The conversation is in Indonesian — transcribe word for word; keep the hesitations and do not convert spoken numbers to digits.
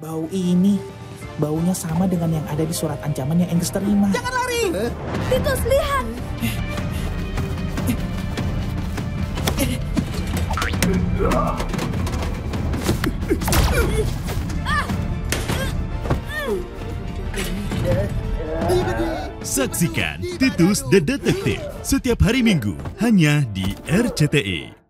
Bau ini, baunya sama dengan yang ada di surat ancaman yang Engges terima. Jangan lari! Titus, lihat! Saksikan Titus The Detective setiap hari Minggu hanya di R C T I.